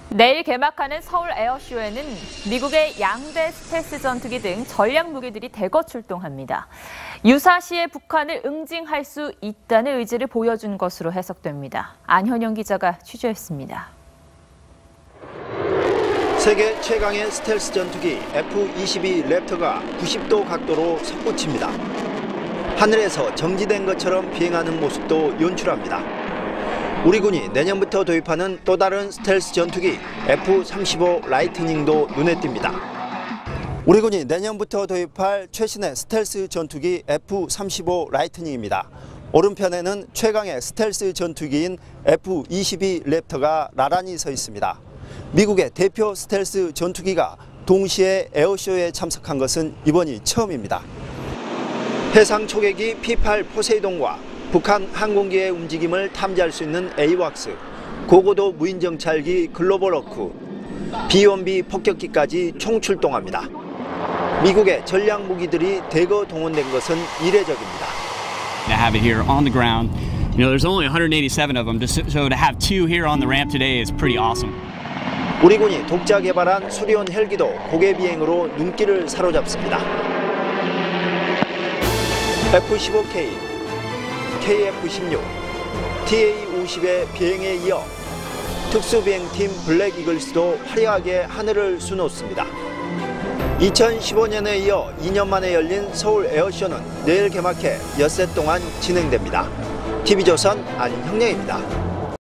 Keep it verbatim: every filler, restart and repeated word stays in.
내일 개막하는 서울 에어쇼에는 미국의 양대 스텔스 전투기 등 전략 무기들이 대거 출동합니다. 유사시에 북한을 응징할 수 있다는 의지를 보여준 것으로 해석됩니다. 안현영 기자가 취재했습니다. 세계 최강의 스텔스 전투기 에프 이십이 랩터가 구십 도 각도로 솟구칩니다. 하늘에서 정지된 것처럼 비행하는 모습도 연출합니다. 우리 군이 내년부터 도입하는 또 다른 스텔스 전투기 에프 삼십오 라이트닝도 눈에 띕니다. 우리 군이 내년부터 도입할 최신의 스텔스 전투기 에프 삼십오 라이트닝입니다. 오른편에는 최강의 스텔스 전투기인 에프 이십이 랩터가 나란히 서 있습니다. 미국의 대표 스텔스 전투기가 동시에 에어쇼에 참석한 것은 이번이 처음입니다. 해상 초계기 피 팔 포세이돈과 북한 항공기의 움직임을 탐지할 수 있는 에이왁스, 고고도 무인정찰기 글로벌워크, 비 원 비 폭격기까지 총출동합니다. 미국의 전략 무기들이 대거 동원된 것은 이례적입니다. To have it here on the ground, you know, there's only one hundred eighty-seven of them, so to have two here on the ramp today is pretty awesome. 우리 군이 독자 개발한 수리온 헬기도 고개 비행으로 눈길을 사로잡습니다. 에프 십오 케이, 케이 에프 십육, 티 에이 오십의 비행에 이어 특수비행팀 블랙 이글스도 화려하게 하늘을 수놓습니다. 이천십오 년에 이어 이 년 만에 열린 서울 에어쇼는 내일 개막해 엿새 동안 진행됩니다. 티비조선 안형래입니다.